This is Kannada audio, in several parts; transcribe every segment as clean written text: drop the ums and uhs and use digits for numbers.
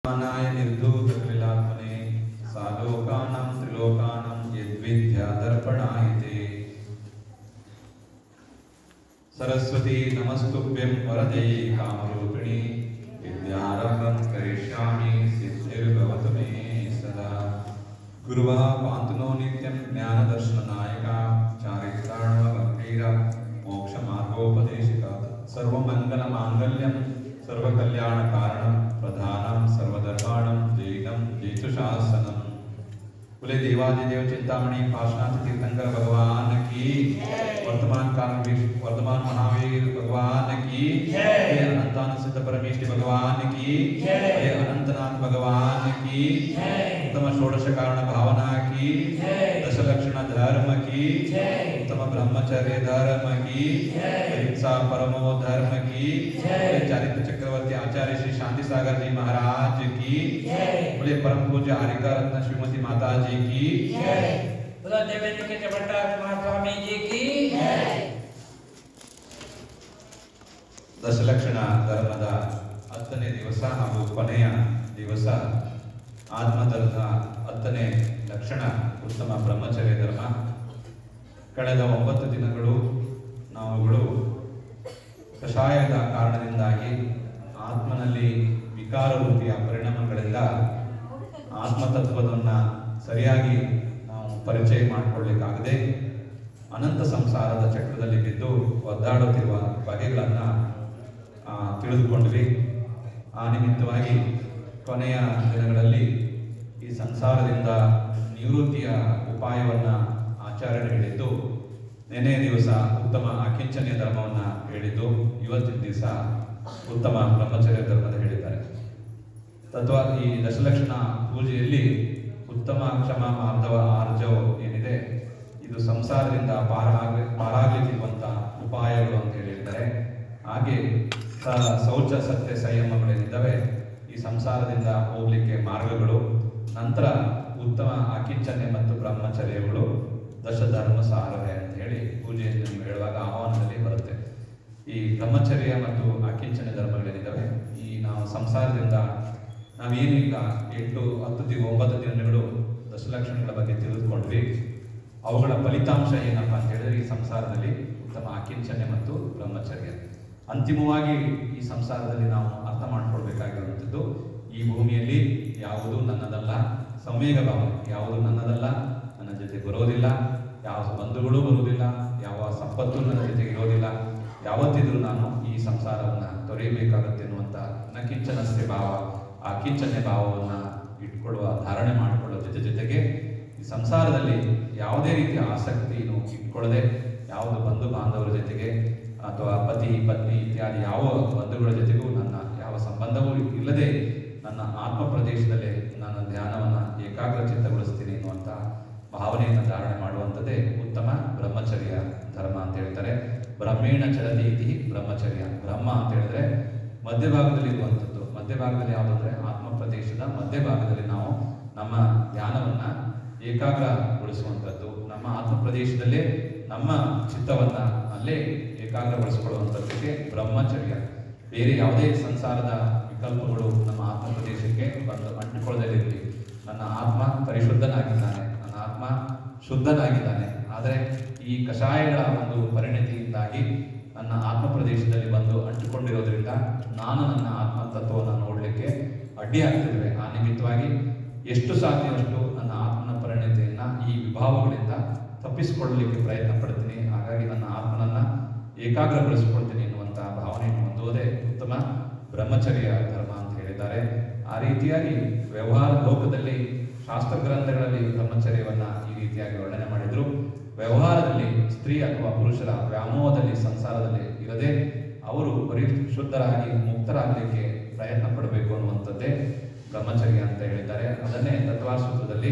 नाय निर्धूतकलिलात्मने सालोकानां त्रिलोकानां यद्विद्या दर्पणायते। सरस्वती नमस्तुभ्यं वरदे कामरूपिणी विद्यारम्भं करिष्यामि सिद्धिर्भवतु मे सदा। गुरुः पान्तु नो नित्यं ज्ञानदर्शननायका चारित्राणवगम्भीरा मोक्षमार्गोपदेशिका। सर्वमङ्गलमाङ्गल्यं सर्वकल्याणकारणं प्रधानं सर्वधर्माणं जैनं जैतुशासनम्। बोले देवादिदेव चिंतामणि पार्श्वनाथ तीर्थंकर भगवान की, वर्तमान काल वर्धमान महावीर भगवान की, अनंतानंद सिद्ध परमेष्टि भगवान की, अनंतनाथ भगवान की, उत्तम षोडश कारण भावना की, दशलक्षण धर्म की, उत्तम ब्रह्मचर्य धर्म की, अहिंसा परमो धर्म की, चारित्र चक्रवर्ती आचार्य श्री शांति सागर जी महाराज की, बोले परम पूज्य हरिका रत्न श्रीमती माता जी की, बोला देवेंद्र के भट्टाचार्य स्वामी जी की। ದಶಲಕ್ಷಣ ಧರ್ಮದ 10ನೇ ದಿವಸ ಹಾಗೂ ಕೊನೆಯ ದಿವಸ ಆತ್ಮಧರ್ಮದ 10ನೇ ಲಕ್ಷಣ ಉತ್ತಮ ಬ್ರಹ್ಮಚರ್ಯ ಧರ್ಮ. ಕಳೆದ 9 ದಿನಗಳು ನಾವುಗಳು ಕಷಾಯದ ಕಾರಣದಿಂದಾಗಿ ಆತ್ಮನಲ್ಲಿ ವಿಕಾರ ರೂಪಿಯ ಪರಿಣಾಮಗಳಿಂದ ಆತ್ಮತತ್ವವನ್ನು ಸರಿಯಾಗಿ ನಾವು ಪರಿಚಯ ಮಾಡಿಕೊಳ್ಳಲಿಕ್ಕಾಗದೆ ಅನಂತ ಸಂಸಾರದ ಚಕ್ರದಲ್ಲಿ ಬಿದ್ದು ಒದ್ದಾಡುತ್ತಿರುವ ಬಗೆಗಳನ್ನು ತಿಳಿದುಕೊಂಡ್ವಿ. ಆ ನಿಮಿತ್ತವಾಗಿ ಕೊನೆಯ ದಿನಗಳಲ್ಲಿ ಈ ಸಂಸಾರದಿಂದ ನಿವೃತ್ತಿಯ ಉಪಾಯವನ್ನು ಆಚಾರ್ಯರು ಹೇಳಿದ್ದು, ನೆನೆ ದಿವಸ ಉತ್ತಮ ಅಕಿಂಚನ್ಯ ಧರ್ಮವನ್ನು ಹೇಳಿದ್ದು, ಇವತ್ತಿನ ದಿವಸ ಉತ್ತಮ ಬ್ರಹ್ಮಚರ್ಯ ಧರ್ಮದ ಹೇಳಿದ್ದಾರೆ. ತತ್ವ ಈ ದಶಲಕ್ಷಣ ಪೂಜೆಯಲ್ಲಿ ಉತ್ತಮ ಕ್ಷಮ ಮಾರ್ಧವ ಆರ್ಜವ ಏನಿದೆ, ಇದು ಸಂಸಾರದಿಂದ ಪಾರಾಗಲಿಕ್ಕಿರುವಂಥ ಉಪಾಯಗಳು ಅಂತ ಹೇಳಿದ್ದಾರೆ. ಹಾಗೆ ಶೌಚ ಸತ್ಯ ಸಂಯಮಗಳೇನಿದ್ದಾವೆ, ಈ ಸಂಸಾರದಿಂದ ಹೋಗ್ಲಿಕ್ಕೆ ಮಾರ್ಗಗಳು. ನಂತರ ಉತ್ತಮ ಅಕಿಂಚನ್ಯ ಮತ್ತು ಬ್ರಹ್ಮಚರ್ಯಗಳು ದಶಧರ್ಮ ಸಾರವೇ ಅಂತ ಹೇಳಿ ಪೂಜೆಯನ್ನು ನೀವು ಹೇಳುವಾಗ ಆಹ್ವಾನದಲ್ಲಿ ಬರುತ್ತೆ. ಈ ಬ್ರಹ್ಮಚರ್ಯ ಮತ್ತು ಅಕಿಂಚನ್ಯ ಧರ್ಮಗಳೇನಿದ್ದಾವೆ, ಈ ನಾವು ಸಂಸಾರದಿಂದ ನಾವೇನು ಈಗ 8-10 ದಿನಗಳು ದಶಲಕ್ಷಣಗಳ ಬಗ್ಗೆ ತಿಳಿದುಕೊಂಡ್ವಿ. ಅವುಗಳ ಫಲಿತಾಂಶ ಏನಪ್ಪ ಅಂತ ಹೇಳಿದ್ರೆ, ಈ ಸಂಸಾರದಲ್ಲಿ ಉತ್ತಮ ಅಕಿಂಚನ್ಯ ಮತ್ತು ಬ್ರಹ್ಮಚರ್ಯ. ಅಂತಿಮವಾಗಿ ಈ ಸಂಸಾರದಲ್ಲಿ ನಾವು ಅರ್ಥ ಮಾಡಿಕೊಳ್ಬೇಕಾಗಿರುವಂಥದ್ದು, ಈ ಭೂಮಿಯಲ್ಲಿ ಯಾವುದು ನನ್ನದಲ್ಲ, ಸಂವೇಗ ಭಾವನೆ ಯಾವುದು ನನ್ನದಲ್ಲ, ನನ್ನ ಜೊತೆ ಬರೋದಿಲ್ಲ, ಯಾವ ಬಂಧುಗಳು ಬರುವುದಿಲ್ಲ, ಯಾವ ಸಂಪತ್ತು ನನ್ನ ಜೊತೆಗೆ ಇರೋದಿಲ್ಲ, ಯಾವತ್ತಿದ್ರೂ ನಾನು ಈ ಸಂಸಾರವನ್ನು ತೊರೆಯಬೇಕಾಗುತ್ತೆ ಎನ್ನುವಂಥ ನಕಿಂಚನಸ್ಯ ಭಾವ, ಆ ಕಿಂಚನ್ಯ ಭಾವವನ್ನು ಇಟ್ಕೊಳ್ಳುವ ಧಾರಣೆ ಮಾಡಿಕೊಳ್ಳುವ ಜೊತೆಗೆ ಈ ಸಂಸಾರದಲ್ಲಿ ಯಾವುದೇ ರೀತಿಯ ಆಸಕ್ತಿಯನ್ನು ಇಟ್ಕೊಳ್ಳದೆ, ಯಾವುದು ಬಂಧು ಬಾಂಧವರ ಜೊತೆಗೆ ಅಥವಾ ಪತಿ ಪತ್ನಿ ಇತ್ಯಾದಿ ಯಾವ ಬಂಧುಗಳ ಜೊತೆಗೂ ನನ್ನ ಯಾವ ಸಂಬಂಧವೂ ಇಲ್ಲದೆ ನನ್ನ ಆತ್ಮ ಪ್ರದೇಶದಲ್ಲೇ ನನ್ನ ಧ್ಯಾನವನ್ನು ಏಕಾಗ್ರಚಿತ್ತಗೊಳಿಸ್ತೀನಿ ಎನ್ನುವಂಥ ಭಾವನೆಯನ್ನು ಧಾರಣೆ ಮಾಡುವಂಥದ್ದೇ ಉತ್ತಮ ಬ್ರಹ್ಮಚರ್ಯ ಧರ್ಮ ಅಂತ ಹೇಳ್ತಾರೆ. ಬ್ರಹ್ಮೇಣ ಚರತಿ ಇತಿ ಬ್ರಹ್ಮಚರ್ಯ. ಬ್ರಹ್ಮ ಅಂತ ಹೇಳಿದ್ರೆ ಮಧ್ಯಭಾಗದಲ್ಲಿ ಇರುವಂಥದ್ದು. ಮಧ್ಯಭಾಗದಲ್ಲಿ ಯಾವುದಂದ್ರೆ ಆತ್ಮ ಪ್ರದೇಶದ ಮಧ್ಯಭಾಗದಲ್ಲಿ ನಾವು ನಮ್ಮ ಧ್ಯಾನವನ್ನು ಏಕಾಗ್ರಗೊಳಿಸುವಂಥದ್ದು, ನಮ್ಮ ಆತ್ಮ ಪ್ರದೇಶದಲ್ಲೇ ನಮ್ಮ ಚಿತ್ತವನ್ನು ಅಲ್ಲೇ ಏಕಾಗ್ರಗೊಳಿಸಿಕೊಳ್ಳುವಂಥದ್ದಕ್ಕೆ ಬ್ರಹ್ಮಚರ್ಯ. ಬೇರೆ ಯಾವುದೇ ಸಂಸಾರದ ವಿಕಲ್ಪಗಳು ನಮ್ಮ ಆತ್ಮ ಪ್ರದೇಶಕ್ಕೆ ಬಂದು ಅಂಟಿಕೊಳ್ಳದಿರಲಿ. ನನ್ನ ಆತ್ಮ ಪರಿಶುದ್ಧನಾಗಿದ್ದಾನೆ, ನನ್ನ ಆತ್ಮ ಶುದ್ಧನಾಗಿದ್ದಾನೆ. ಆದರೆ ಈ ಕಷಾಯಗಳ ಒಂದು ಪರಿಣತಿಯಿಂದಾಗಿ ನನ್ನ ಆತ್ಮ ಪ್ರದೇಶದಲ್ಲಿ ಬಂದು ಅಂಟಿಕೊಂಡಿರೋದ್ರಿಂದ ನಾನು ನನ್ನ ಆತ್ಮ ತತ್ವವನ್ನು ನೋಡಲಿಕ್ಕೆ ಅಡ್ಡಿ ಆಗ್ತಿದ್ದೇವೆ. ಆ ನಿಮಿತ್ತವಾಗಿ ಎಷ್ಟು ಸಾಧ್ಯವಷ್ಟು ನನ್ನ ಆತ್ಮನ ಪರಿಣತಿಯನ್ನು ಈ ವಿಭಾವಗಳಿಂದ ತಪ್ಪಿಸಿಕೊಳ್ಳಲಿಕ್ಕೆ ಪ್ರಯತ್ನ ಪಡ್ತೀನಿ. ಹಾಗಾಗಿ ನನ್ನ ಆತ್ಮನನ್ನು ಏಕಾಗ್ರಗೊಳಿಸಿಕೊಳ್ತೀನಿ ಎನ್ನುವಂಥ ಭಾವನೆಯನ್ನು ಹೊಂದುವುದೇ ಉತ್ತಮ ಬ್ರಹ್ಮಚರ್ಯ ಧರ್ಮ ಅಂತ ಹೇಳಿದ್ದಾರೆ. ಆ ರೀತಿಯಾಗಿ ವ್ಯವಹಾರ ಲೋಕದಲ್ಲಿ ಶಾಸ್ತ್ರ ಗ್ರಂಥಗಳಲ್ಲಿ ಬ್ರಹ್ಮಚರ್ಯವನ್ನು ಈ ರೀತಿಯಾಗಿ ವರ್ಣನೆ ಮಾಡಿದ್ರು. ವ್ಯವಹಾರದಲ್ಲಿ ಸ್ತ್ರೀ ಅಥವಾ ಪುರುಷರ ವ್ಯಾಮೋಹದಲ್ಲಿ ಸಂಸಾರದಲ್ಲಿ ಇರದೆ ಅವರು ಪರಿಶುದ್ಧರಾಗಿ ಮುಕ್ತರಾಗಲಿಕ್ಕೆ ಪ್ರಯತ್ನ ಪಡಬೇಕು ಅನ್ನುವಂಥದ್ದೇ ಬ್ರಹ್ಮಚರ್ಯ ಅಂತ ಹೇಳಿದ್ದಾರೆ. ಅದನ್ನೇ ತತ್ವಾಸೂತ್ರದಲ್ಲಿ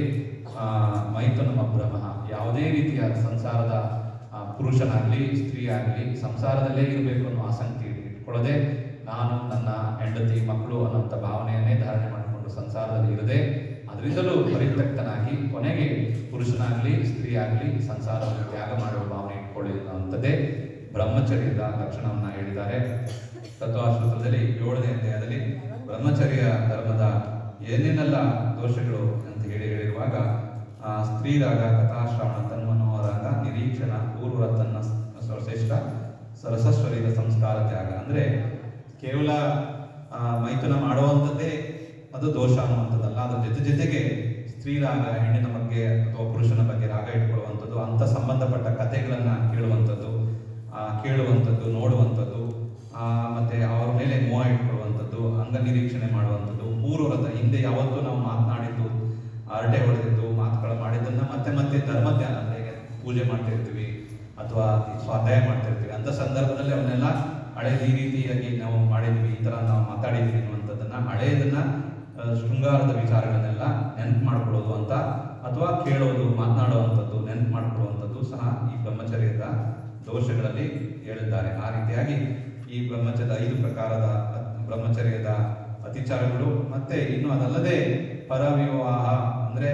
ಮೈಥುನಮ ಬ್ರಹ್ಮ, ಯಾವುದೇ ರೀತಿಯ ಸಂಸಾರದ ಪುರುಷನಾಗಲಿ ಸ್ತ್ರೀ ಆಗಲಿ ಸಂಸಾರದಲ್ಲೇ ಇರಬೇಕು ಅನ್ನೋ ಆಸಕ್ತಿ ಇಟ್ಕೊಳ್ಳದೆ, ನಾನು ನನ್ನ ಹೆಂಡತಿ ಮಕ್ಕಳು ಅನ್ನೋಂಥ ಭಾವನೆಯನ್ನೇ ಧಾರಣೆ ಮಾಡಿಕೊಂಡು ಸಂಸಾರದಲ್ಲಿ ಇರದೆ ಅದರಿಂದಲೂ ಪರಿತ್ಯಕ್ತನಾಗಿ ಕೊನೆಗೆ ಪುರುಷನಾಗಲಿ ಸ್ತ್ರೀ ಆಗಲಿ ಸಂಸಾರವನ್ನು ತ್ಯಾಗ ಮಾಡುವ ಭಾವನೆ ಇಟ್ಕೊಳ್ಳಿ ಅನ್ನುವಂಥದ್ದೇ ಬ್ರಹ್ಮಚರ್ಯದ ಲಕ್ಷಣವನ್ನು ಹೇಳಿದ್ದಾರೆ. ತತ್ವಾಸೂತ್ರದಲ್ಲಿ 7ನೇ ಅಧ್ಯಾಯದಲ್ಲಿ ಬ್ರಹ್ಮಚರ್ಯ ಧರ್ಮದ ಏನೇನೆಲ್ಲ ದೋಷಗಳು ಅಂತ ಹೇಳಿರುವಾಗ ಸ್ತ್ರೀರಾಗ, ಕಥಾಶ್ರವಣ, ತನ್ಮನೋರಾಗ, ನಿರೀಕ್ಷಣ, ಪೂರ್ವ ತನ್ನ ಶ್ರೇಷ್ಠ ಸರಸಸ್ವರಿಗ ಸಂಸ್ಕಾರ ತ್ಯಾಗ. ಅಂದ್ರೆ ಕೇವಲ ಮೈಥುನ ಮಾಡುವಂಥದ್ದೇ ಅದು ದೋಷ ಅನ್ನುವಂಥದ್ದಲ್ಲ. ಅದ್ರ ಜೊತೆಗೆ ಸ್ತ್ರೀರಾಗ, ಹೆಣ್ಣಿನ ಬಗ್ಗೆ ಅಥವಾ ಪುರುಷನ ಬಗ್ಗೆ ರಾಗ ಇಟ್ಕೊಳ್ಳುವಂಥದ್ದು, ಅಂತ ಸಂಬಂಧಪಟ್ಟ ಕಥೆಗಳನ್ನ ಕೇಳುವಂಥದ್ದು, ನೋಡುವಂಥದ್ದು, ಮತ್ತೆ ಅವ್ರ ಮೇಲೆ ಮೋಹ ಇಟ್ಕೊಳ್ಳುವಂಥದ್ದು, ಅಂಗ ನಿರೀಕ್ಷಣೆ ಮಾಡುವಂಥದ್ದು, ಪೂರ್ವರಥ, ಹಿಂದೆ ಯಾವತ್ತೂ ನಾವು ಮಾತನಾಡಿದ್ದು, ಹರಟೆ ಹೊಡೆದಿದ್ದು, ಮಾತುಗಳು ಮಾಡಿದ್ದನ್ನ ಮತ್ತೆ ಮತ್ತೆ ಧರ್ಮಧ್ಯಾನ ಅಂದ್ರೆ ಪೂಜೆ ಮಾಡ್ತಿರ್ತೀವಿ ಅಥವಾ ಸ್ವಾಧ್ಯಾಯ ಮಾಡ್ತಿರ್ತೀವಿ. ಅಂತ ಸಂದರ್ಭದಲ್ಲಿ ಅವನ್ನೆಲ್ಲ ಹಳೇದು ಈ ರೀತಿಯಾಗಿ ನಾವು ಮಾಡಿದ್ವಿ, ಈ ತರ ನಾವು ಮಾತಾಡಿದ್ವಿ ಅನ್ನುವಂಥದ್ದನ್ನ, ಹಳೆಯದನ್ನ ಶೃಂಗಾರದ ವಿಚಾರಗಳನ್ನೆಲ್ಲ ನೆನಪು ಮಾಡ್ಕೊಳ್ಳೋದು ಅಂತ, ಅಥವಾ ಕೇಳೋದು, ಮಾತನಾಡುವಂಥದ್ದು, ನೆನಪು ಮಾಡ್ಕೊಳ್ಳುವಂಥದ್ದು ಸಹ ಈ ಬ್ರಹ್ಮಚರ್ಯದ ದೋಷಗಳಲ್ಲಿ ಹೇಳಿದ್ದಾರೆ. ಆ ರೀತಿಯಾಗಿ ಈ ಬ್ರಹ್ಮಚರ್ಯದ 5 ಪ್ರಕಾರದ ಬ್ರಹ್ಮಚರ್ಯದ ಅತಿಚಾರಗಳು. ಮತ್ತೆ ಇನ್ನು ಅದಲ್ಲದೆ ಪರವಿವಾಹ ಅಂದ್ರೆ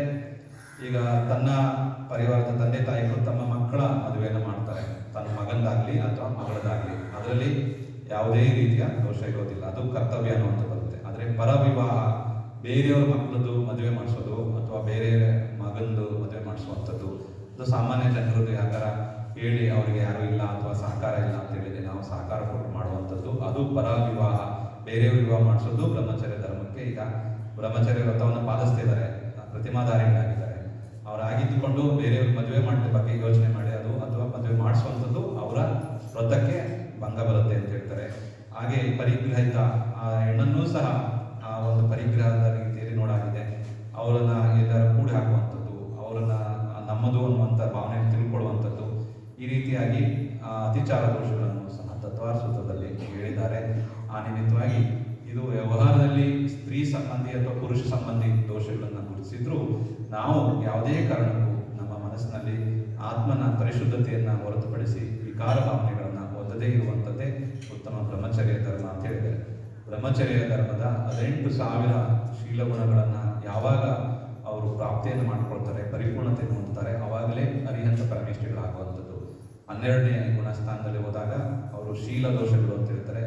ಈಗ ತನ್ನ ಪರಿವಾರದ ತಂದೆ ತಾಯಿಗಳು ತಮ್ಮ ಮಕ್ಕಳ ಮದುವೆಯನ್ನು ಮಾಡ್ತಾರೆ, ತನ್ನ ಮಗಂದಾಗ್ಲಿ ಅಥವಾ ಮಗಳದಾಗ್ಲಿ, ಅದರಲ್ಲಿ ಯಾವುದೇ ರೀತಿಯ ದೋಷ ಇರೋದಿಲ್ಲ, ಅದು ಕರ್ತವ್ಯ ಅನ್ನುವಂಥ ಬರುತ್ತೆ. ಆದ್ರೆ ಪರವಿವಾಹ, ಬೇರೆಯವ್ರ ಮಕ್ಕಳದ್ದು ಮದುವೆ ಮಾಡಿಸೋದು ಅಥವಾ ಬೇರೆ ಮಗಂದು ಮದುವೆ ಮಾಡಿಸುವಂಥದ್ದು, ಅದು ಸಾಮಾನ್ಯ ಜನರದ್ದು ಯಾಕಾರ ಹೇಳಿ ಅವರಿಗೆ ಯಾರು ಇಲ್ಲ ಅಥವಾ ಸಹಕಾರ ಇಲ್ಲ ಅಂತ ಹೇಳಿದ್ರೆ ನಾವು ಸಹಕಾರ ಕೊಟ್ಟು ಮಾಡುವಂಥದ್ದು, ಅದು ಪರವಿವಾಹ. ಬೇರೆಯವ್ರ ವಿವಾಹ ಮಾಡಿಸೋದು ಬ್ರಹ್ಮಚರ್ಯ ಧರ್ಮಕ್ಕೆ. ಈಗ ಬ್ರಹ್ಮಚರ್ಯ ವ್ರತವನ್ನು ಪಾಲಿಸ್ತಿದ್ದಾರೆ, ಪ್ರತಿಮಾಧಾರಿಗಳಾಗಿದ್ದಾರೆ, ಅವರಾಗಿದ್ದುಕೊಂಡು ಬೇರೆಯವ್ರ ಮದುವೆ ಮಾಡಿದ ಬಗ್ಗೆ ಯೋಚನೆ ಮಾಡಿ ಅದು ಅಥವಾ ಮದುವೆ ಮಾಡಿಸುವಂಥದ್ದು ಅವರ ವ್ರತಕ್ಕೆ ಭಂಗ ಬರುತ್ತೆ ಅಂತ ಹೇಳ್ತಾರೆ. ಹಾಗೆ ಪರಿಗ್ರಹಿತ ಹೆಣ್ಣನ್ನೂ ಸಹ ಆ ಒಂದು ಪರಿಗ್ರಹದ ರೀತಿಯಲ್ಲಿ ನೋಡಾಗಿದೆ, ಅವರನ್ನ ಎಲ್ಲರೂ ಕೂಡಿ ಹಾಕುವಂಥದ್ದು, ಅವರನ್ನ ನಮ್ಮದು ಅನ್ನುವಂಥ ಭಾವನೆ ತಿಳ್ಕೊಳ್ಳುವಂಥದ್ದು, ಈ ರೀತಿಯಾಗಿ ಅತಿಚಾರ ದೋಷಗಳನ್ನು ಸಹ ತತ್ವಾರ ಸೂತ್ರದಲ್ಲಿ ಹೇಳಿದ್ದಾರೆ. ಆ ನಿಮಿತ್ತವಾಗಿ ಇದು ವ್ಯವಹಾರದಲ್ಲಿ ಸ್ತ್ರೀ ಸಂಬಂಧಿ ಅಥವಾ ಪುರುಷ ಸಂಬಂಧಿ ದೋಷಗಳನ್ನು ಗುರುತಿಸಿದ್ರು ನಾವು ಯಾವುದೇ ಕಾರಣಕ್ಕೂ ನಮ್ಮ ಮನಸ್ಸಿನಲ್ಲಿ ಆತ್ಮನ ಪರಿಶುದ್ಧತೆಯನ್ನ ಹೊರತುಪಡಿಸಿ ವಿಕಾರ ಭಾವನೆಗಳನ್ನ ಹೊಂದದೇ ಇರುವಂಥದ್ದೇ ಉತ್ತಮ ಬ್ರಹ್ಮಚರ್ಯ ಧರ್ಮ ಅಂತ ಹೇಳಿದ್ದಾರೆ. ಬ್ರಹ್ಮಚರ್ಯ ಧರ್ಮದ 18,000 ಶೀಲಗುಣಗಳನ್ನ ಯಾವಾಗ ಅವರು ಪ್ರಾಪ್ತಿಯನ್ನು ಮಾಡ್ಕೊಳ್ತಾರೆ, ಪರಿಪೂರ್ಣತೆಯನ್ನು ಹೊಂದುತ್ತಾರೆ, ಅವಾಗಲೇ ಅರಿಹಂತ ಪರಮೇಷ್ಠಿಗಳಾಗುವಂಥದ್ದು. 12ನೇ ಗುಣಸ್ಥಾನದಲ್ಲಿ ಹೋದಾಗ ಅವರು ಶೀಲ ದೋಷಗಳು ಅಂತ ಹೇಳ್ತಾರೆ.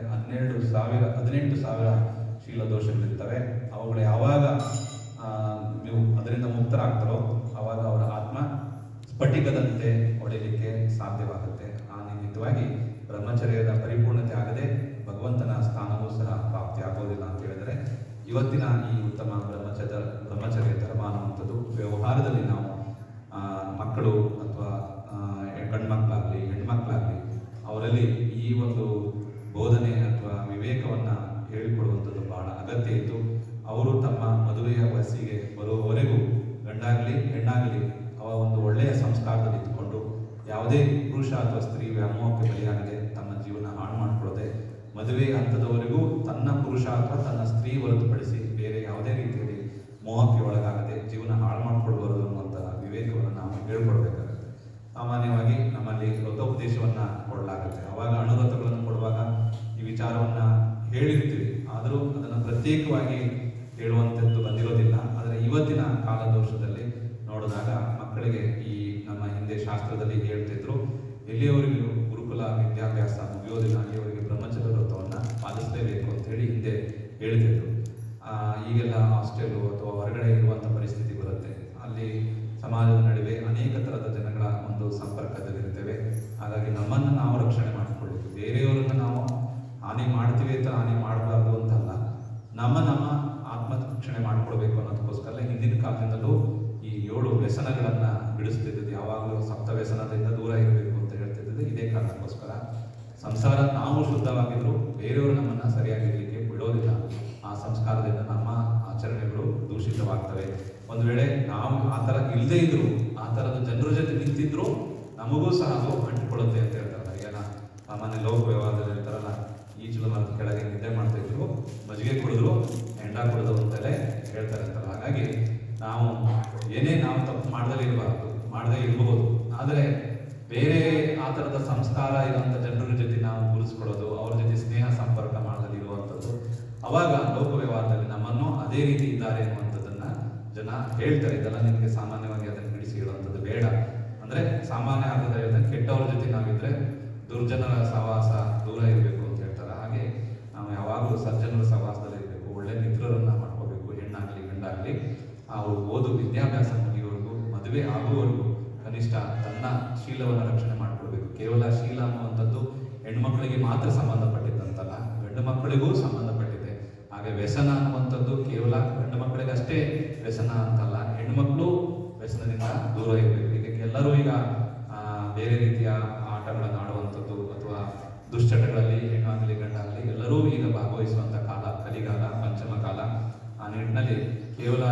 18,000 ಶೀಲ ದೋಷಗಳಿರ್ತವೆ. ಅವುಗಳು ಯಾವಾಗ ನೀವು ಅದರಿಂದ ಮುಕ್ತರಾಗ್ತಾರೋ ಅವಾಗ ಅವರ ಆತ್ಮ ಸ್ಫಟಿಕದಂತೆ ಹೊಡೆಯಲಿಕ್ಕೆ ಸಾಧ್ಯವಾಗುತ್ತೆ. ಆ ನಿಮಿತ್ತವಾಗಿ ಬ್ರಹ್ಮಚರ್ಯದ ಪರಿಪೂರ್ಣತೆ ಆಗದೆ ಭಗವಂತನ ಸ್ಥಾನವೂ ಸಹ ಪ್ರಾಪ್ತಿ ಆಗೋದಿಲ್ಲ ಅಂತ ಹೇಳಿದರೆ, ಇವತ್ತಿನ ಈ ಉತ್ತಮ ಬ್ರಹ್ಮಚರ್ಯ ಧರ್ಮ ಅನ್ನುವಂಥದ್ದು ವ್ಯವಹಾರದಲ್ಲಿ ನಾವು ಮಕ್ಕಳು ಅಥವಾ ಗಂಡ್ಮಕ್ಳಾಗ್ಲಿ ಹೆಣ್ಮಕ್ಳಾಗ್ಲಿ ಅವರಲ್ಲಿ ಈ ಒಂದು ಬೋಧನೆ ಅಥವಾ ವಿವೇಕವನ್ನ ಹೇಳಿಕೊಡುವಂಥದ್ದು ಬಹಳ ಅಗತ್ಯ ಇತ್ತು. ಅವರು ತಮ್ಮ ಮದುವೆಯ ವಯಸ್ಸಿಗೆ ಬರುವವರೆಗೂ ಗಂಡಾಗಲಿ ಹೆಣ್ಣಾಗಲಿ ಅವ ಒಂದು ಒಳ್ಳೆಯ ಸಂಸ್ಕಾರದಲ್ಲಿ ಇದ್ದುಕೊಂಡು ಯಾವುದೇ ಪುರುಷ ಅಥವಾ ಸ್ತ್ರೀ ವ್ಯಾಮೋಹಕ್ಕೆ ಬಲಿಯಾಗದೆ ತಮ್ಮ ಜೀವನ ಹಾಳು ಮಾಡಿಕೊಳ್ಳದೆ ಮದುವೆ ಹಂತದವರೆಗೂ ತನ್ನ ಪುರುಷ ಅಥವಾ ತನ್ನ ಸ್ತ್ರೀ ಹೊರತುಪಡಿಸಿ ಬೇರೆ ಯಾವುದೇ ರೀತಿಯಲ್ಲಿ ಮೋಹಕ್ಕೆ ಒಳಗಾಗದೆ ಜೀವನ ಹಾಳು ಮಾಡಿಕೊಳ್ಬಾರದು ಅನ್ನುವಂತಹ ವಿವೇಕವನ್ನು ನಾವು ಹೇಳ್ಕೊಡ್ಬೇಕಾಗುತ್ತೆ. ಸಾಮಾನ್ಯವಾಗಿ ನಮ್ಮಲ್ಲಿ ವ್ರತೋಪದೇಶವನ್ನ ಕೊಡಲಾಗುತ್ತೆ, ಅವಾಗ ಅಣುವ್ರತಗಳನ್ನು ಕೊಡುವಾಗ ಈ ವಿಚಾರವನ್ನ ಹೇಳಿರ್ತೀವಿ, ಆದರೂ ಅದನ್ನು ಪ್ರತ್ಯೇಕವಾಗಿ ಹೇಳುವಂಥದ್ದು ಬಂದಿರೋದಿಲ್ಲ. ಆದರೆ ಇವತ್ತಿನ ಕಾಲದೋಷದಲ್ಲಿ ನೋಡಿದಾಗ ಮಕ್ಕಳಿಗೆ ಈ ನಮ್ಮ ಹಿಂದೆ ಶಾಸ್ತ್ರದಲ್ಲಿ ಹೇಳ್ತಿದ್ರು, ಎಲ್ಲಿಯವರೆಗೂ ಗುರುಕುಲ ವಿದ್ಯಾಭ್ಯಾಸ ಮುಗಿಯೋದಿಲ್ಲ ಅಲ್ಲಿಯವರೆಗೆ ಬ್ರಹ್ಮಚರ್ಯ ವ್ರತವನ್ನು ಪಾಲಿಸಲೇಬೇಕು ಅಂತ ಹೇಳಿ ಹಿಂದೆ ಹೇಳ್ತಿದ್ರು. ಈಗೆಲ್ಲ ಹಾಸ್ಟೆಲು ಅಥವಾ ಹೊರಗಡೆ ಇರುವಂಥ ಪರಿಸ್ಥಿತಿ ಬರುತ್ತೆ, ಅಲ್ಲಿ ಸಮಾಜದ ನಡುವೆ ಅನೇಕ ಥರದ ಜನಗಳ ಒಂದು ಸಂಪರ್ಕದಲ್ಲಿರ್ತೇವೆ. ಹಾಗಾಗಿ ನಮ್ಮನ್ನು ನಾವು ರಕ್ಷಣೆ ಮಾಡಿಕೊಳ್ಳಬೇಕು, ಬೇರೆಯವರನ್ನು ನಾವು ಹಾನಿ ಮಾಡ್ತೀವಿ ಅಂತ ಹಾನಿ ಮಾಡಬಾರ್ದು ಅಂತಲ್ಲ, ನಮ್ಮ ಆತ್ಮ ರಕ್ಷಣೆ ಮಾಡಿಕೊಳ್ಬೇಕು ಅನ್ನೋದಕ್ಕೋಸ್ಕರ ಹಿಂದಿನ ಕಾಲದಿಂದಲೂ ಈ 7 ವ್ಯಸನಗಳನ್ನ ಬಿಡಿಸ್ತಿದ್ದು, ಯಾವಾಗಲೂ ಸಪ್ತ ವ್ಯಸನದಿಂದ ದೂರ ಇರಬೇಕು ಅಂತ ಹೇಳ್ತಿದ್ದು ಇದೇ ಕಾರಣಕ್ಕೋಸ್ಕರ. ಸಂಸಾರ ನಾವು ಶುದ್ಧವಾಗಿದ್ರು ಬೇರೆಯವರು ನಮ್ಮನ್ನ ಸರಿಯಾಗಿರ್ಲಿಕ್ಕೆ ಬಿಡೋದಿಲ್ಲ. ಆ ಸಂಸ್ಕಾರದಿಂದ ನಮ್ಮ ಆಚರಣೆಗಳು ದೂಷಿತವಾಗ್ತವೆ. ಒಂದು ವೇಳೆ ನಾವು ಆ ಥರ ಇಲ್ಲದೆ ಇದ್ರು, ಆ ಥರದ ಜನರ ಜೊತೆ ನಿಂತಿದ್ರು ನಮಗೂ ಸಹ ಅದು ಅಂಟಿಕೊಳ್ಳುತ್ತೆ ಅಂತ ಹೇಳ್ತಾರೆ. ಈಗ ಸಾಮಾನ್ಯ ಲೋಕ ವ್ಯವಹಾರದಲ್ಲಿ ಇರ್ತಾರಲ್ಲ, ಈಚಲು ಮರದ ಕೆಳಗೆ ನಿದ್ದೆ ಮಾಡ್ತಾ ಇದ್ರು, ಮಜ್ಜಿಗೆ ಕುಡಿದ್ರು, ಹೆಂಡ ಕುಡಿದ್ರು ಅಂತಲೇ ಹೇಳ್ತಾರೆ ಅಂತಲ್ಲ. ಹಾಗಾಗಿ ನಾವು ಏನೇ ನಾವು ತಪ್ಪು ಮಾಡದೇ ಇರಬಹುದು, ಆದರೆ ಬೇರೆ ಆ ಥರದ ಸಂಸ್ಕಾರ ಇರುವಂಥ ಜನರ ಜೊತೆ ನಾವು ಗುರುಸ್ಕೊಳ್ಳೋದು, ಅವ್ರ ಜೊತೆ ಸ್ನೇಹ ಸಂಪರ್ಕ ಮಾಡದಲ್ಲಿ ಇರುವಂಥದ್ದು, ಅವಾಗ ಲೋಕ ವ್ಯವಹಾರದಲ್ಲಿ ನಮ್ಮನ್ನು ಅದೇ ರೀತಿ ಇದ್ದಾರೆ ಅನ್ನುವಂಥದ್ದನ್ನ ಜನ ಹೇಳ್ತಾರೆ. ಇದೆಲ್ಲ ನಿಮಗೆ ಸಾಮಾನ್ಯವಾಗಿ ಅದನ್ನು ಬಿಡಿಸಿ ಹೇಳುವಂಥದ್ದು ಬೇಡ. ಅಂದ್ರೆ ಸಾಮಾನ್ಯ ಅರ್ಥದಲ್ಲಿ ಕೆಟ್ಟವ್ರ ಜೊತೆ ನಾವಿದ್ರೆ ದುರ್ಜನರ ಸಹವಾಸ ದೂರ ಇರಬೇಕು ಅಂತ ಹೇಳ್ತಾರೆ. ಹಾಗೆ ನಾವು ಯಾವಾಗಲೂ ಸಜ್ಜನರ ಸಹವಾಸದಲ್ಲಿ ಇರಬೇಕು, ಒಳ್ಳೆ ಮಿತ್ರರನ್ನ ಮಾಡ್ಕೋಬೇಕು, ಹೆಣ್ಣಾಗ್ಲಿ ಗಂಡ ಆಗಲಿ ಅವರು ಓದು ವಿದ್ಯಾಭ್ಯಾಸ ಮುಗಿಯುವವರೆಗೂ ಮದುವೆ ಆಗುವವರೆಗೂ ಕನಿಷ್ಠ ತನ್ನ ಶೀಲವನ್ನು ರಕ್ಷಣೆ ಮಾಡಿಕೊಳ್ಬೇಕು. ಕೇವಲ ಶೀಲ ಅನ್ನುವಂಥದ್ದು ಹೆಣ್ಮಕ್ಳಿಗೆ ಮಾತ್ರ ಸಂಬಂಧಪಟ್ಟಿದ್ದಂತಲ್ಲ, ಗಂಡು ಮಕ್ಕಳಿಗೂ ಸಂಬಂಧಪಟ್ಟಿದೆ. ಹಾಗೆ ವ್ಯಸನ ಅನ್ನುವಂಥದ್ದು ಕೇವಲ ಗಂಡು ಮಕ್ಕಳಿಗಷ್ಟೇ ವ್ಯಸನ ಅಂತಲ್ಲ, ಹೆಣ್ಮಕ್ಳು ವ್ಯಸನದಿಂದ ದೂರ ಇರಬೇಕು. ಈಗ ಎಲ್ಲರೂ ಈಗ ಬೇರೆ ರೀತಿಯ ಆಟಗಳನ್ನು ಆಡುವಂಥದ್ದು ಅಥವಾ ದುಶ್ಚಟಗಳಲ್ಲಿ ಹೆಣ್ಣಾಗಲಿ ಗಂಡಾಗಲಿ ಎಲ್ಲರೂ ಈಗ ಭಾಗವಹಿಸುವಂಥ ಕಾಲ ಕಲಿಗಾಲ, ಪಂಚಮ ಕಾಲ. ಆ ನಿಟ್ಟಿನಲ್ಲಿ ಕೇವಲ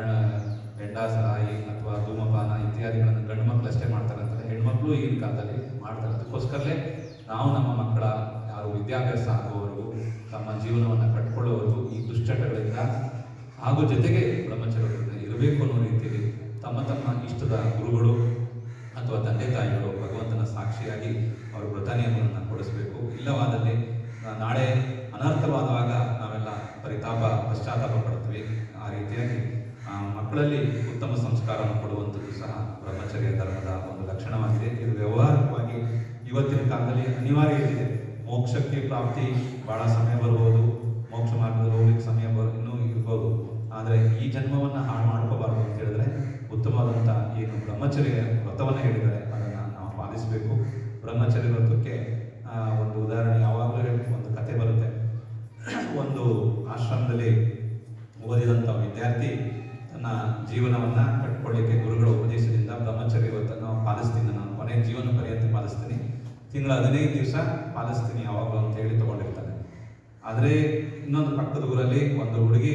ಹೆಂಡಾಸರಾಯಿ ಅಥವಾ ಧೂಮಪಾನ ಇತ್ಯಾದಿಗಳನ್ನು ಗಂಡು ಮಕ್ಕಳು ಅಷ್ಟೇ ಮಾಡ್ತಾರೆ ಅಂತಂದರೆ ಹೆಣ್ಮಕ್ಳು ಈಗಿನ ಕಾಲದಲ್ಲಿ ಮಾಡ್ತಾರೆ. ಅದಕ್ಕೋಸ್ಕರಲೇ ನಾವು ನಮ್ಮ ಮಕ್ಕಳ ಯಾರು ವಿದ್ಯಾಭ್ಯಾಸ ಆಗುವವರೆಗೂ ತಮ್ಮ ಜೀವನವನ್ನು ಕಟ್ಕೊಳ್ಳುವವರೆಗೂ ಈ ದುಶ್ಚಟಗಳಿಂದ ಹಾಗೂ ಜೊತೆಗೆ ಬ್ರಹ್ಮಚರ್ಯದಿಂದ ಇರಬೇಕು ಅನ್ನೋ ರೀತಿಯಲ್ಲಿ ತಮ್ಮ ತಮ್ಮ ಇಷ್ಟದ ಗುರುಗಳು ಅಥವಾ ತಂದೆ ತಾಯಿಗಳು ಭಗವಂತನ ಸಾಕ್ಷಿಯಾಗಿ ಅವರು ವ್ರತ ನಿಯಮಗಳನ್ನು ಕೊಡಿಸಬೇಕು. ಇಲ್ಲವಾದಲ್ಲಿ ನಾಳೆ ಅನರ್ಥವಾದಾಗ ನಾವೆಲ್ಲ ಪಶ್ಚಾತ್ತಾಪ ಪಡ್ತೀವಿ. ಆ ರೀತಿಯಾಗಿ ಮಕ್ಕಳಲ್ಲಿ ಉತ್ತಮ ಸಂಸ್ಕಾರವನ್ನು ಕೊಡುವಂಥದ್ದು ಸಹ ಬ್ರಹ್ಮಚರ್ಯ ಧರ್ಮದ ಒಂದು ಲಕ್ಷಣವಾಗಿದೆ. ಇದು ವ್ಯವಹಾರಿಕವಾಗಿ ಇವತ್ತಿನ ಕಾಲದಲ್ಲಿ ಅನಿವಾರ್ಯ ಇದೆ. ಮೋಕ್ಷಕ್ಕೆ ಪ್ರಾಪ್ತಿ ಬಹಳ ಸಮಯ ಬರ್ಬೋದು, ಮೋಕ್ಷ ಮಾರ್ಗದಲ್ಲಿ ಹೋಗ್ಲಿಕ್ಕೆ ಸಮಯ ಇನ್ನೂ ಇರ್ಬೋದು. ಆದರೆ ಈ ಜನ್ಮವನ್ನು ಹಾಳು ಮಾಡ್ಕೋಬಾರ್ದು ಅಂತ ಹೇಳಿದ್ರೆ ಉತ್ತಮವಾದಂಥ ಏನು ಬ್ರಹ್ಮಚರ್ಯ ವ್ರತವನ್ನು ಹೇಳಿದರೆ ಅದನ್ನು ನಾವು ಪಾಲಿಸಬೇಕು. ಬ್ರಹ್ಮಚರ್ಯ ವ್ರತಕ್ಕೆ ಒಂದು ಉದಾಹರಣೆ ಯಾವಾಗಲೂ ಒಂದು ಕತೆ ಬರುತ್ತೆ. ಒಂದು ಆಶ್ರಮದಲ್ಲಿ ಓದಿದಂಥ ವಿದ್ಯಾರ್ಥಿ ತನ್ನ ಜೀವನವನ್ನು ಕಟ್ಕೊಳ್ಳಿಕ್ಕೆ ಗುರುಗಳ ಉಪದೇಶದಿಂದ ಬ್ರಹ್ಮಚರ್ಯ ವ್ರತವನ್ನು ಪಾಲಿಸ್ತೀನಿ, ನಾನು ಕೊನೆ ಜೀವನ ಪರ್ಯಂತ ಪಾಲಿಸ್ತೀನಿ, ತಿಂಗಳ 15 ದಿವಸ ಪಾಲಿಸ್ತೀನಿ ಯಾವಾಗಲೂ ಅಂತ ಹೇಳಿ ತಗೊಂಡಿರ್ತಾನೆ. ಆದರೆ ಇನ್ನೊಂದು ಪಕ್ಕದ ಊರಲ್ಲಿ ಒಂದು ಹುಡುಗಿ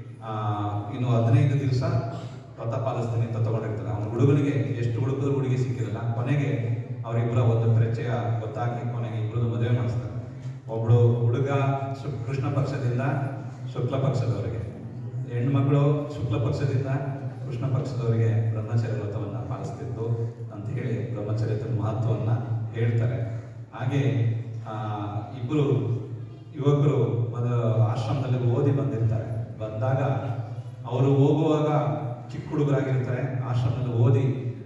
ಇನ್ನು 15 ದಿವಸ ವ್ರತ ಪಾಲಿಸ್ತೀನಿ ಅಂತ ತಗೊಂಡಿರ್ತಾರೆ. ಅವನ ಹುಡುಗನಿಗೆ ಎಷ್ಟು ಹುಡುಕಿದ್ರು ಹುಡುಗಿ ಸಿಕ್ಕಿರಲ್ಲ. ಕೊನೆಗೆ ಅವರಿಬ್ಬರ ಒಂದು ಪರಿಚಯ ಗೊತ್ತಾಗಿ ಕೊನೆಗೆ ಇಬ್ಬರದು ಮದುವೆ ಮಾಡಿಸ್ತಾರೆ. ಒಬ್ಬಳು ಹುಡುಗ ಕೃಷ್ಣ ಪಕ್ಷದಿಂದ ಶುಕ್ಲ ಪಕ್ಷದವರಿಗೆ, ಹೆಣ್ಮಕ್ಳು ಶುಕ್ಲ ಪಕ್ಷದಿಂದ ಕೃಷ್ಣ ಪಕ್ಷದವರಿಗೆ ಬ್ರಹ್ಮಚರ್ಯ ವ್ರತವನ್ನು ಪಾಲಿಸ್ತಿತ್ತು ಅಂತ ಹೇಳಿ ಬ್ರಹ್ಮಚರ್ಯದ ಮಹತ್ವವನ್ನು ಹೇಳ್ತಾರೆ. ಹಾಗೆ ಇಬ್ಬರು ಯುವಕರು ಆಶ್ರಮದಲ್ಲಿ ಓದಿ ಬಂದಿರ್ತಾರೆ. ಬಂದಾಗ ಅವರು ಹೋಗುವಾಗ ಚಿಕ್ಕ ಹುಡುಗರಾಗಿರ್ತಾರೆ. ಆಶ್ರಮದಲ್ಲಿ ಓದಿ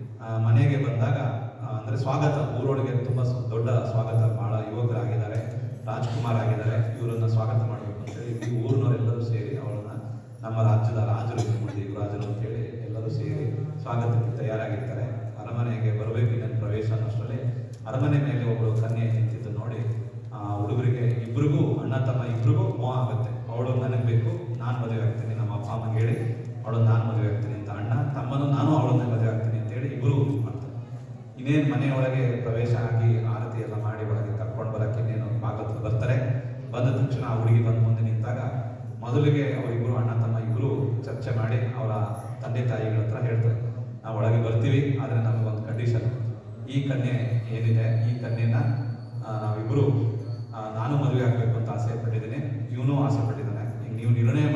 ಮನೆಗೆ ಬಂದಾಗ ಅಂದರೆ ಸ್ವಾಗತ, ಊರೊಳಗೆ ತುಂಬ ದೊಡ್ಡ ಸ್ವಾಗತ, ಬಹಳ ಯುವಕರಾಗಿದ್ದಾರೆ, ರಾಜ್ಕುಮಾರ್ ಆಗಿದ್ದಾರೆ, ಇವರನ್ನ ಸ್ವಾಗತ ಮಾಡಬೇಕು ಅಂತೇಳಿ ಈ ಊರಿನವರೆಲ್ಲರೂ ಸೇರಿ ಅವರನ್ನ ನಮ್ಮ ರಾಜ್ಯದ ರಾಜರು, ಮುಂದೆ ಯುವರಾಜರು ಅಂತೇಳಿ ಎಲ್ಲರೂ ಸೇರಿ ಸ್ವಾಗತಕ್ಕೆ ತಯಾರಾಗಿರ್ತಾರೆ. ಅರಮನೆಗೆ ಬರಬೇಕು ನನ್ನ ಪ್ರವೇಶ ಅನ್ನೋಷ್ಟರಲ್ಲಿ ಅರಮನೆ ಮೇಲೆ ಒಬ್ಬಳು ಕನ್ಯೆ ನಿಂತಿದ್ದು ನೋಡಿ ಹುಡುಗರಿಗೆ ಇಬ್ಬರಿಗೂ, ಅಣ್ಣ ತಮ್ಮ ಇಬ್ಬರಿಗೂ ಮೋಹ ಆಗುತ್ತೆ. ಅವಳು ನನಗೆ ಬೇಕು, ನಾನು ಮದುವೆ ಆಗ್ತೀನಿ, ನಮ್ಮ ಅಪ್ಪ ಅಮ್ಮಗೆ ಹೇಳಿ ಅವಳನ್ನು ನಾನು ಮದುವೆ ಆಗ್ತೀನಿ ಅಂತ. ಅಣ್ಣ ತಮ್ಮನು ನಾನು ಅವಳನ್ನ ಮದುವೆ ಆಗ್ತೀನಿ ಅಂತೇಳಿ ಇಬ್ಬರು ಮಾಡ್ತಾರೆ. ಇನ್ನೇನು ಮನೆಯೊಳಗೆ ಪ್ರವೇಶ ಆಗಿ ಆರತಿ ಎಲ್ಲ ಮಾಡಿ ಒಳಗೆ ಕರ್ಕೊಂಡು ಬರೋಕ್ಕೆ ಇನ್ನೇನು ಭಾಗವತ ಬರ್ತಾರೆ. ಬಂದ ತಕ್ಷಣ ಆ ಹುಡುಗಿ ಬಂದು ಮುಂದೆ ನಿಂತಾಗ ಮೊದಲಿಗೆ ಅವರಿಬ್ಬರು ಅಣ್ಣ ತಮ್ಮ ಇಬ್ಬರು ಚರ್ಚೆ ಮಾಡಿ ಅವರ ತಂದೆ ತಾಯಿಗಳ ಹತ್ರ ಹೇಳ್ತಾರೆ, ನಾವು ಒಳಗೆ ಬರ್ತೀವಿ, ಆದರೆ ನಮಗೊಂದು ಕಂಡೀಷನ್, ಈ ಕನ್ಯೆ ಏನಿದೆ ಈ ಕನ್ಯೆನ ನಾವಿಬ್ಬರು ನಾನು ಮದುವೆ ಆಗಬೇಕು ಅಂತ ಆಸೆ ಪಟ್ಟಿದ್ದೀನಿ, ಇವನು ಆಸೆ ಪಟ್ಟಿದ್ದಾನೆ, ಈಗ ನೀವು ನಿರ್ಣಯ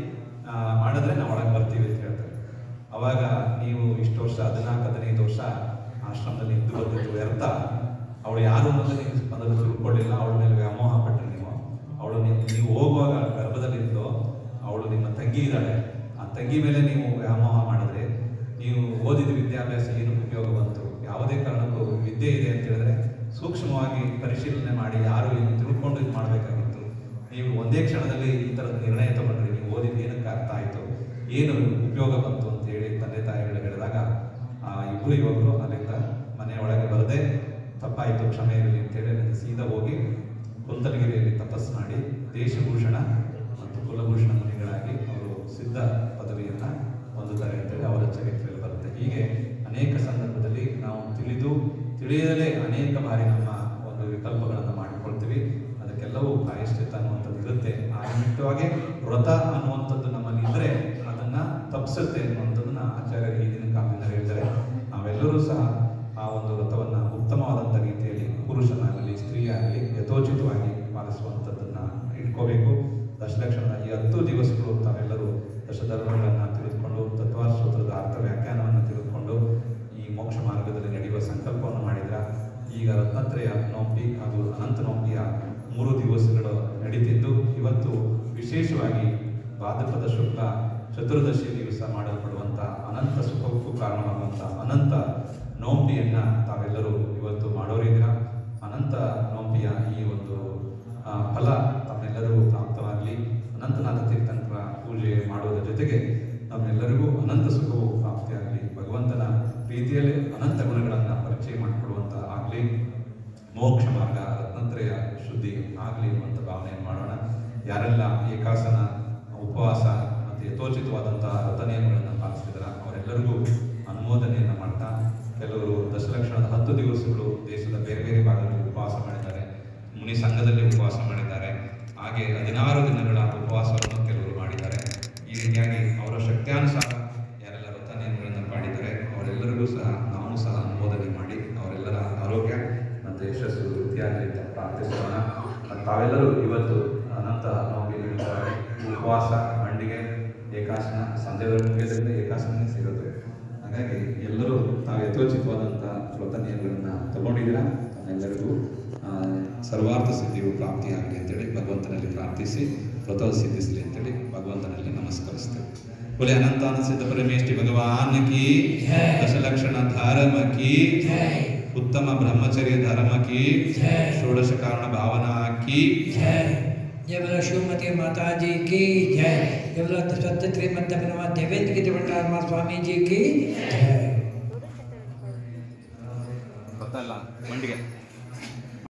ಮಾಡಿದ್ರೆ ನಾವು ಒಳಗೆ ಬರ್ತೀವಿ ಅಂತ ಹೇಳ್ತಾರೆ. ಅವಾಗ ನೀವು ಇಷ್ಟು ವರ್ಷ 14-15 ವರ್ಷ ಆಶ್ರಮದಲ್ಲಿ ಇದ್ದು ಬಂದಿದ್ದು ವ್ಯರ್ಥ, ಅವಳು ಯಾರು ಅನ್ನೋದು ನೀವು ಮೊದಲು ತಿಳ್ಕೊಳ್ಳಿಲ್ಲ, ಅವಳ ಮೇಲೆ ವ್ಯಾಮೋಹ ಪಟ್ಟರೆ ಅವಳು ನೀವು ಹೋಗುವಾಗ ಗರ್ಭದಲ್ಲಿದ್ದು ಅವಳು ನಿಮ್ಮ ತಂಗಿ ಇದ್ದಾಳೆ, ಆ ತಂಗಿ ಮೇಲೆ ನೀವು ವ್ಯಾಮೋಹ ಮಾಡಿದ್ರೆ ನೀವು ಓದಿದ ವಿದ್ಯಾಭ್ಯಾಸ ಏನು ಉಪಯೋಗ ಬಂತು? ಯಾವುದೇ ಕಾರಣಕ್ಕೂ ವಿದ್ಯೆ ಇದೆ ಅಂತ ಹೇಳಿದ್ರೆ ಸೂಕ್ಷ್ಮವಾಗಿ ಪರಿಶೀಲನೆ ಮಾಡಿ ಯಾರು ಏನು ತಿಳ್ಕೊಂಡು ಇದು ಮಾಡಬೇಕಾಗಿತ್ತು. ನೀವು ಒಂದೇ ಕ್ಷಣದಲ್ಲಿ ಈ ಥರದ ನಿರ್ಣಯ ತಗೊಂಡ್ರೆ ನೀವು ಓದಿದ ಏನಕ್ಕೆ ಅರ್ಥ ಆಯಿತು, ಏನು ಉಪಯೋಗ ಬಂತು ಅಂತ ಹೇಳಿ ತಂದೆ ತಾಯಿಗಳು ಹೇಳಿದಾಗ ಇಬ್ಬರು ಯುವಕರು ಅಲ್ಲಿಂದ ಮನೆಯ ಒಳಗೆ ಬರದೆ ತಪ್ಪಾಯಿತು ಕ್ಷಮೆ ಇರಲಿ ಅಂತೇಳಿ ಅಲ್ಲಿಂದ ಸೀದಾ ಹೋಗಿ ಕುಂತಲಗಿರಿಯಲ್ಲಿ ತಪಸ್ಸು ಮಾಡಿ ದೇಶಭೂಷಣ ಮತ್ತು ಕುಲಭೂಷಣ ಮುನಿಗಳಾಗಿ ಅವರು ಸಿದ್ಧ ಪದವಿಯನ್ನು ಹೊಂದುತ್ತಾರೆ ಅಂತೇಳಿ ಅವರ ಚರಿತ್ರೆಯಲ್ಲಿ ಬರುತ್ತೆ. ಹೀಗೆ ಅನೇಕ ಸಂದರ್ಭದಲ್ಲಿ ನಾವು ತಿಳಿಯದಲೇ ಅನೇಕ ಬಾರಿ ನಮ್ಮ ಒಂದು ವಿಕಲ್ಪಗಳನ್ನು ಮಾಡಿಕೊಳ್ತೀವಿ. ಅದಕ್ಕೆಲ್ಲವೂ ಪ್ರಾಯಶ್ಚಿತ್ತ ಅನ್ನುವಂಥದ್ದು ಇರುತ್ತೆ. ಆ ನಿಮಿತ್ತವಾಗಿ ವ್ರತ ಅನ್ನುವಂಥದ್ದು ನಮ್ಮಲ್ಲಿ ಇದ್ದರೆ ಅದನ್ನ ತಪ್ಪಿಸುತ್ತೆ ಅನ್ನುವಂಥದ್ದನ್ನ ಆಚಾರ್ಯರು ಈ ದಿನ ಕಾಲದಿಂದ ಹೇಳ್ತಾರೆ. ನಾವೆಲ್ಲರೂ ಸಹ ಆ ಒಂದು ವ್ರತವನ್ನು ಉತ್ತಮವಾದಂಥ ರೀತಿಯಲ್ಲಿ ಪುರುಷನಾಗಲಿ ಸ್ತ್ರೀಯಾಗಲಿ ಯಥೋಚಿತವಾಗಿ ಪಾಲಿಸುವಂಥದ್ದನ್ನ ಇಟ್ಕೋಬೇಕು. ದಶಲಕ್ಷಣದ ಈ 10 ದಿವಸಗಳು ತಾವೆಲ್ಲರೂ ದಶಧರ್ಮಗಳನ್ನು ತಿಳಿದುಕೊಂಡು ತತ್ವಾಸ್ತೋತ್ರದ ಅರ್ಥ ವ್ಯಾಖ್ಯಾನವನ್ನು ತಿಳಿದುಕೊಂಡು ಈ ಮೋಕ್ಷ ಮಾರ್ಗದಲ್ಲಿ ನಡೆಯುವ ಸಂಕಲ್ಪವನ್ನು ಮಾಡಿದ್ರ. ಈಗ ರತ್ನತ್ರಯ ನೋಂಪಿ ಹಾಗೂ ಅನಂತ ನೋಂಪಿಯ 3 ದಿವಸಗಳು ನಡೀತಿದ್ದು ಇವತ್ತು ವಿಶೇಷವಾಗಿ ಭಾದ್ರಪದ ಶುಕ್ಲ ಚತುರ್ದಶಿ ದಿವಸ ಮಾಡಲ್ಪಡುವಂಥ ಅನಂತ ಸುಖಕ್ಕೂ ಕಾರಣವಾಗುವಂಥ ಅನಂತ ನೋಂಪಿಯನ್ನ ತಾವೆಲ್ಲರೂ ಇವತ್ತು ಮಾಡೋರಿದ್ದೀರ. ಅನಂತ ನೋಂಪಿಯ ಈ ಒಂದು ಫಲ ತಮ್ಮೆಲ್ಲರೂ ಪ್ರಾಪ್ತವಾಗಲಿ. ಅನಂತನಾಥ ತೀರ್ಥಂಕರ ಪೂಜೆ ಮಾಡುವುದರ ಜೊತೆಗೆ ನಮ್ಮೆಲ್ಲರಿಗೂ ಅನಂತ ಸುಖವು ಪ್ರಾಪ್ತಿಯಾಗಲಿ. ಭಗವಂತನ ಪ್ರೀತಿಯಲ್ಲಿ ಅನಂತ ಗುಣಗಳನ್ನು ಪರಿಚಯ ಮಾಡಿಕೊಡುವಂಥ ಆಗಲಿ. ಮೋಕ್ಷ ಮಾರ್ಗ ರತ್ನತ್ರಯ ಶುದ್ಧಿ ಆಗಲಿ ಅನ್ನುವಂಥ ಭಾವನೆಯನ್ನು ಮಾಡೋಣ. ಯಾರೆಲ್ಲ ಏಕಾಸನ, ಉಪವಾಸ ಮತ್ತು ಯಥೋಚಿತವಾದಂತಹ ವ್ರತನಿಯಮಗಳನ್ನು ಪಾಲಿಸಿದಾರ ಅವರೆಲ್ಲರಿಗೂ ಅನುಮೋದನೆಯನ್ನು ಮಾಡ್ತಾ, ಕೆಲವರು ದಶಲಕ್ಷಣದ 10 ದಿವಸಗಳು ದೇಶದ ಬೇರೆ ಬೇರೆ ಭಾಗಗಳಲ್ಲಿ ಉಪವಾಸ ಮಾಡಿದ್ದಾರೆ, ಮುನಿ ಸಂಘದಲ್ಲಿ ಉಪವಾಸ ಮಾಡಿದ್ದಾರೆ, ಹಾಗೆ 16 ದಿನಗಳ ಉಪವಾಸವನ್ನು ಕೆಲವರು ಮಾಡಿದ್ದಾರೆ. ಈ ರೀತಿಯಾಗಿ ಅವರ ಶಕ್ತ್ಯಾನುಸಾರ ಯಾರೆಲ್ಲ ವ್ರತ ನಿಯಮಗಳನ್ನು ಮಾಡಿದ್ದಾರೆ ಅವರೆಲ್ಲರಿಗೂ ಸಹ ನಾವು ಸಹ ಅನುಮೋದನೆ ಮಾಡಿ ಅವರೆಲ್ಲರ ಆರೋಗ್ಯ ಮತ್ತು ಯಶಸ್ಸು ವೃದ್ಧಿಯಾಗಲಿ ಅಂತ ಪ್ರಾರ್ಥಿಸೋಣ. ಮತ್ತು ತಾವೆಲ್ಲರೂ ಇವತ್ತು ಅನಂತ ನಮಗೆ ಉಪವಾಸ, ಮಂಡಿಗೆ, ಏಕಾಸನ ಸಂಧ್ಯೆಗಳು ಮುಗಿಯೋದ್ರಿಂದ ಏಕಾಸನ ಸಿಗುತ್ತೆ. ಹಾಗಾಗಿ ಎಲ್ಲರೂ ತಾವು ಯಥೋಚಿತವಾದಂಥ ವ್ರತ ನಿಯಮಗಳನ್ನು ತಗೊಂಡಿದ್ದೀರಾ. ಎಲ್ಲರಿಗೂ ಸರ್ವಾರ್ಥ ಸಿದ್ಧಿಯು ಪ್ರಾಪ್ತಿಯಾಗಲಿ ಅಂತೇಳಿ ಭಗವಂತನಲ್ಲಿ ಪ್ರಾರ್ಥಿಸಿ ವ್ರತ ಸಿದ್ಧಿಸಲಿ ಅಂತೇಳಿ ಭಗವಂತನಲ್ಲಿ ನಮಸ್ಕರಿಸ್ತೇವೆ. बोले अनंतान सिद्ध परमेष्टि भगवान की, दशलक्षण धर्म की, उत्तम ब्रह्मचर्य धर्म की, षोडश कारण भावना की जय बोलो शिवमती माता जी की जय। जय बोलो सत्य श्रीमंत देवेंद्र गिरि भट्टारक स्वामी जी की जय। ಗೊತ್ತಲ್ಲ ಮಂಡಿಗೆ